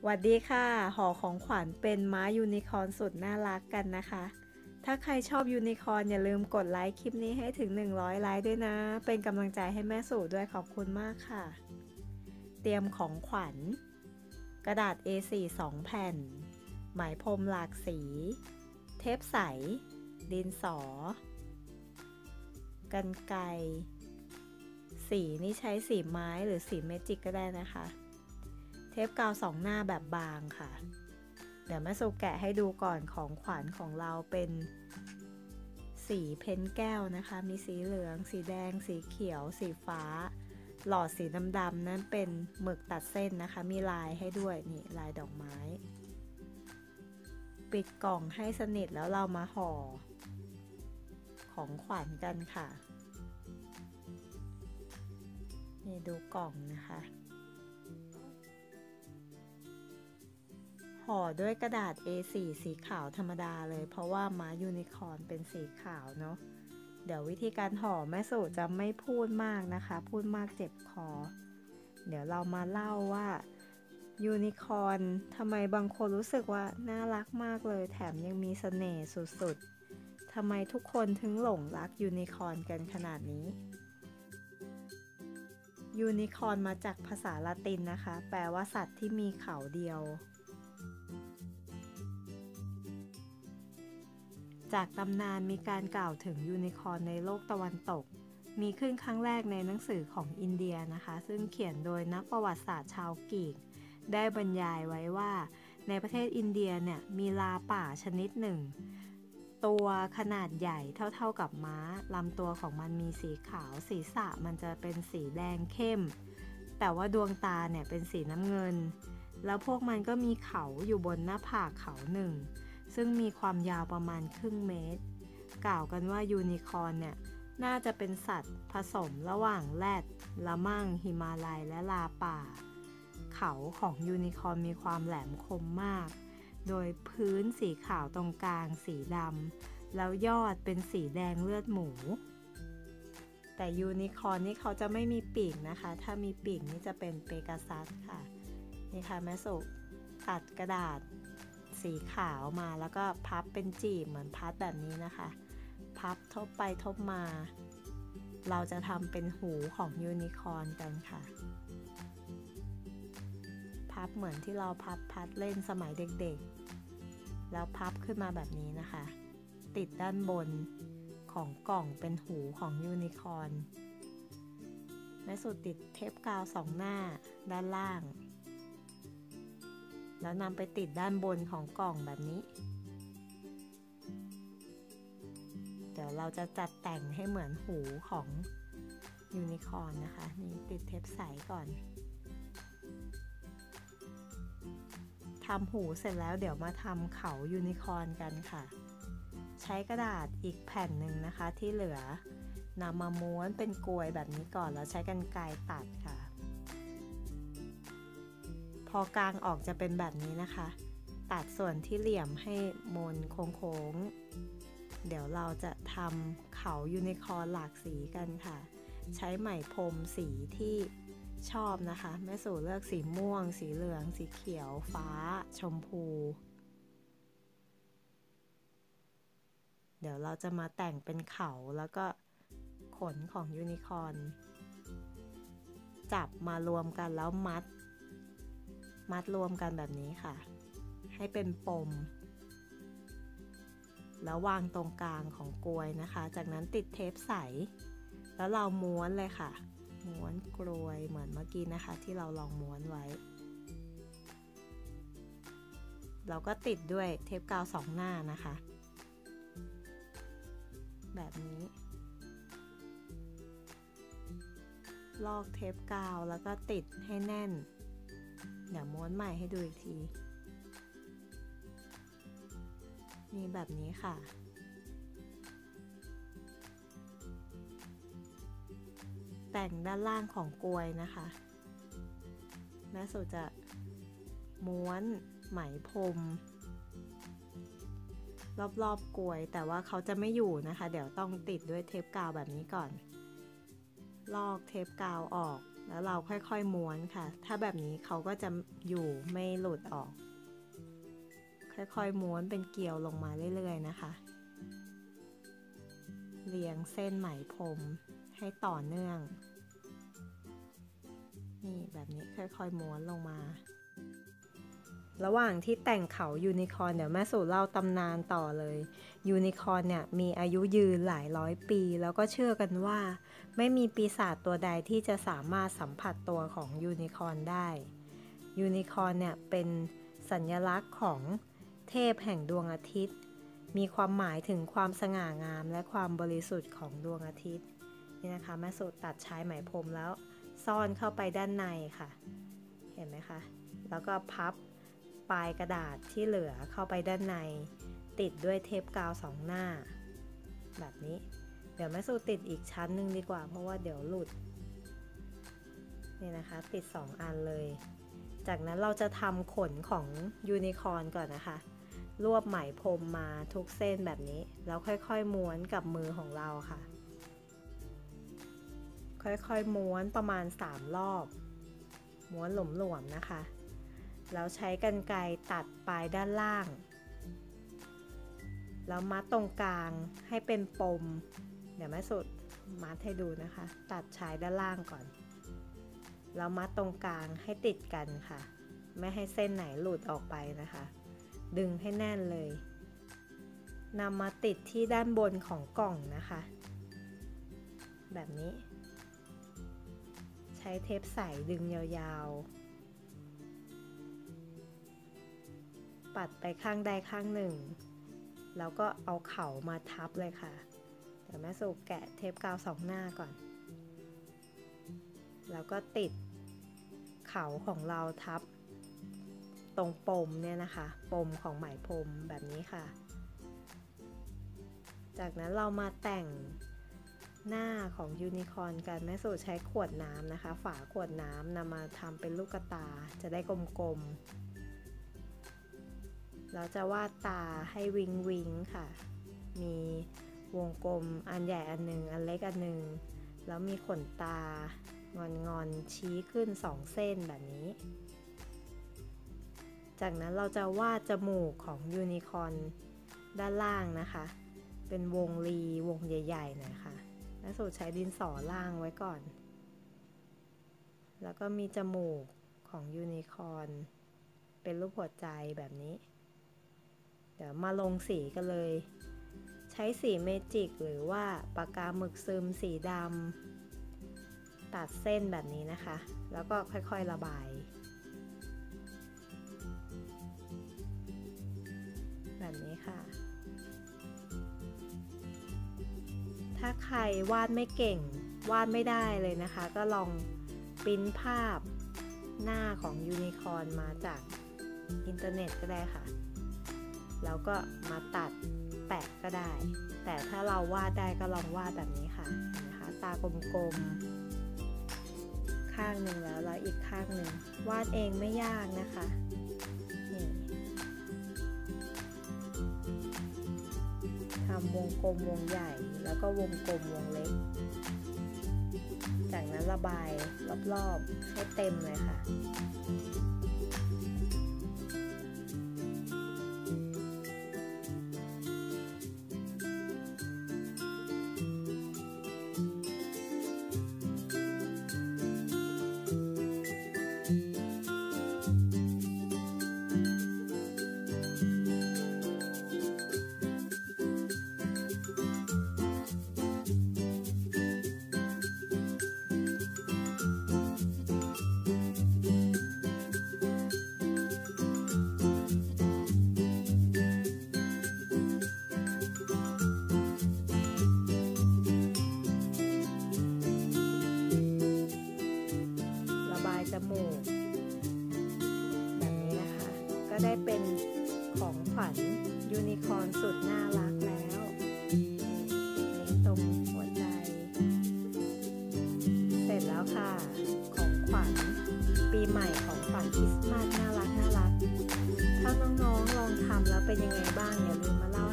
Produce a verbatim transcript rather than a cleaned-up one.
หวัดดีค่ะห่อของขวัญเป็นม้ายูนิคอร์นสุดน่ารักกันนะคะ ถ้าใครชอบยูนิคอร์นอย่าลืมกดไลค์คลิปนี้ให้ถึงหนึ่งร้อยไลค์ด้วยนะ เป็นกำลังใจให้แม่สู่ด้วยขอบคุณมากค่ะ เตรียมของขวัญกระดาษ เอ โฟร์ สองแผ่นไหมพรมหลากสี เทปใส ดินสอ กรรไกรสีนี่ใช้สีไม้หรือสีเมจิกก็ได้นะคะเทปกาวสองหน้าแบบบางค่ะเดี๋ยวแม่สุแกะให้ดูก่อนของขวัญของเราเป็นสีเพ้นแก้วนะคะมีสีเหลืองสีแดงสีเขียวสีฟ้าหลอดสีดำๆนั้นเป็นหมึกตัดเส้นนะคะมีลายให้ด้วยนี่ลายดอกไม้ปิดกล่องให้สนิทแล้วเรามาห่อของขวัญกันค่ะนี่ดูกล่องนะคะห่อด้วยกระดาษ เอ โฟร์ สีขาวธรรมดาเลยเพราะว่าม้ายูนิคอร์นเป็นสีขาวเนาะเดี๋ยววิธีการห่อแม่สูจะไม่พูดมากนะคะพูดมากเจ็บคอเดี๋ยวเรามาเล่าว่ายูนิคอร์นทำไมบางคนรู้สึกว่าน่ารักมากเลยแถมยังมีเสน่ห์สุดๆทำไมทุกคนถึงหลงรักยูนิคอร์นกันขนาดนี้ยูนิคอร์นมาจากภาษาละตินนะคะแปลว่าสัตว์ที่มีเขาเดียวจากตำนานมีการกล่าวถึงยูนิคอร์นในโลกตะวันตกมีขึ้นครั้งแรกในหนังสือของอินเดียนะคะซึ่งเขียนโดยนักประวัติศาสตร์ชาวกรีกได้บรรยายไว้ว่าในประเทศอินเดียเนี่ยมีลาป่าชนิดหนึ่งตัวขนาดใหญ่เท่าๆกับม้าลำตัวของมันมีสีขาวศีรษะมันจะเป็นสีแดงเข้มแต่ว่าดวงตาเนี่ยเป็นสีน้ำเงินแล้วพวกมันก็มีเขาอยู่บนหน้าผากเขาหนึ่งซึ่งมีความยาวประมาณครึ่งเมตรกล่าวกันว่ายูนิคอร์นเนี่ยน่าจะเป็นสัตว์ผสมระหว่างแรดละมั่งหิมาลัยและลาป่าเขาของยูนิคอร์นมีความแหลมคมมากโดยพื้นสีขาวตรงกลางสีดำแล้วยอดเป็นสีแดงเลือดหมูแต่ยูนิคอร์นนี่เขาจะไม่มีปีกนะคะถ้ามีปีกนี่จะเป็นเปกาซัสค่ะนี่ค่ะแม่สุตัดกระดาษสีขาวมาแล้วก็พับเป็นจีบเหมือนพัดแบบนี้นะคะพับทบไปทบมาเราจะทำเป็นหูของยูนิคอร์นกันค่ะพับเหมือนที่เราพับพัดเล่นสมัยเด็กๆแล้วพับขึ้นมาแบบนี้นะคะติดด้านบนของกล่องเป็นหูของยูนิคอร์นแม่สุดติดเทปกาวสองหน้าด้านล่างแล้วนำไปติดด้านบนของกล่องแบบนี้เดี๋ยวเราจะจัดแต่งให้เหมือนหูของยูนิคอร์นนะคะนี่ติดเทปใสก่อนทำหูเสร็จแล้วเดี๋ยวมาทำเขายูนิคอร์นกันค่ะใช้กระดาษอีกแผ่นหนึ่งนะคะที่เหลือนำมาม้วนเป็นกลวยแบบนี้ก่อนแล้วใช้กรรไกรตัดค่ะพอกลางออกจะเป็นแบบนี้นะคะตัดส่วนที่เหลี่ยมให้มนโค้งๆเดี๋ยวเราจะทำเขายูนิคอร์นหลากสีกันค่ะใช้ไหมพรมสีที่ชอบนะคะแม่สู่เลือกสีม่วงสีเหลืองสีเขียวฟ้าชมพูเดี๋ยวเราจะมาแต่งเป็นเขาแล้วก็ขนของยูนิคอร์นจับมารวมกันแล้วมัดมัดรวมกันแบบนี้ค่ะให้เป็นปมแล้ววางตรงกลางของกลวยนะคะจากนั้นติดเทปใสแล้วเราม้วนเลยค่ะม้วนกลวยเหมือนเมื่อกี้นะคะที่เราลองม้วนไว้เราก็ติดด้วยเทปกาวสองหน้านะคะแบบนี้ลอกเทปกาวแล้วก็ติดให้แน่นเดี๋ยวม้วนใหม่ให้ดูอีกทีนี่แบบนี้ค่ะแต่งด้านล่างของกลวยนะคะแม่สุจะม้วนไหมพรมรอบๆกลวยแต่ว่าเขาจะไม่อยู่นะคะเดี๋ยวต้องติดด้วยเทปกาวแบบนี้ก่อนลอกเทปกาวออกแล้วเราค่อยๆม้วนค่ะถ้าแบบนี้เขาก็จะอยู่ไม่หลุดออกค่อยๆม้วนเป็นเกลียวลงมาเรื่อยๆนะคะเรียงเส้นไหมพรมให้ต่อเนื่องนี่แบบนี้ค่อยๆม้วนลงมาระหว่างที่แต่งเขายูนิคอร์นเดี๋ยวแม่สู่เล่าตำนานต่อเลยยูนิคอร์นเนี่ยมีอายุยืนหลายร้อยปีแล้วก็เชื่อกันว่าไม่มีปีศาจตัวใดที่จะสามารถสัมผัสตัวของยูนิคอร์นได้ยูนิคอร์นเนี่ยเป็นสัญลักษณ์ของเทพแห่งดวงอาทิตย์มีความหมายถึงความสง่างามและความบริสุทธิ์ของดวงอาทิตย์นี่นะคะแม่สู่ตัดชายไหมพรมแล้วซ่อนเข้าไปด้านในค่ะเห็นไหมคะแล้วก็พับปลายกระดาษที่เหลือเข้าไปด้านในติดด้วยเทปกาวสองหน้าแบบนี้เดี๋ยวแม่สู่ติดอีกชั้นหนึ่งดีกว่าเพราะว่าเดี๋ยวหลุดนี่นะคะติดสองอันเลยจากนั้นเราจะทำขนของยูนิคอร์นก่อนนะคะรวบไหมพรมมาทุกเส้นแบบนี้แล้วค่อยๆม้วนกับมือของเราค่ะค่อยๆม้วนประมาณสามรอบม้วนหลวมๆนะคะแล้วใช้กรรไกรตัดปลายด้านล่างแล้วมัดตรงกลางให้เป็นปมเดี๋ยวแม่สุดมัดให้ดูนะคะตัดชายด้านล่างก่อนแล้วมัดตรงกลางให้ติดกันค่ะไม่ให้เส้นไหนหลุดออกไปนะคะดึงให้แน่นเลยนำมาติดที่ด้านบนของกล่องนะคะแบบนี้ใช้เทปใสดึงยาวๆปัดไปข้างใดข้างหนึ่งแล้วก็เอาเข่ามาทับเลยค่ะเดี๋ยวแม่สุแกะเทปกาวสองหน้าก่อนแล้วก็ติดเข่าของเราทับตรงปมเนี่ยนะคะปมของไหมพรมแบบนี้ค่ะจากนั้นเรามาแต่งหน้าของยูนิคอร์นกันแม่สู่ใช้ขวดน้ำนะคะฝาขวดน้ำนำมาทำเป็นลูกตาจะได้กลมๆเราจะวาดตาให้วิงวิงค่ะมีวงกลมอันใหญ่อันหนึ่งอันเล็กอันหนึ่งแล้วมีขนตางอนๆชี้ขึ้นสองเส้นแบบนี้จากนั้นเราจะวาดจมูกของยูนิคอร์นด้านล่างนะคะเป็นวงรีวงใหญ่ๆหน่อยค่ะแม่สู่ใช้ดินสอล่างไว้ก่อนแล้วก็มีจมูกของยูนิคอร์นเป็นรูปหัวใจแบบนี้เดี๋ยวมาลงสีกันเลยใช้สีเมจิกหรือว่าปากกาหมึกซึมสีดำตัดเส้นแบบนี้นะคะแล้วก็ค่อยๆระบายแบบนี้ค่ะถ้าใครวาดไม่เก่งวาดไม่ได้เลยนะคะก็ลองปริ้นภาพหน้าของยูนิคอร์นมาจากอินเทอร์เน็ตก็ได้ค่ะแล้วก็มาตัดแปะก็ได้แต่ถ้าเราวาดได้ก็ลองวาดแบบนี้ค่ะนะคะตากลมๆข้างหนึ่งแล้วแล้วอีกข้างหนึ่งวาดเองไม่ยากนะคะนี่ทำวงกลมวงใหญ่แล้วก็วงกลมวงเล็กจากนั้นระบายรอบๆให้เต็มเลยค่ะจมูกแบบนี้นะคะก็ได้เป็นของขวัญยูนิคอร์นสุดน่ารักแล้วนี่ตรงหัวใจเสร็จแล้วค่ะของขวัญปีใหม่ของขวัญคริสต์มาสน่ารักน่ารักถ้าน้องๆลองทำแล้วเป็นยังไงบ้างอย่าลืมมาเล่า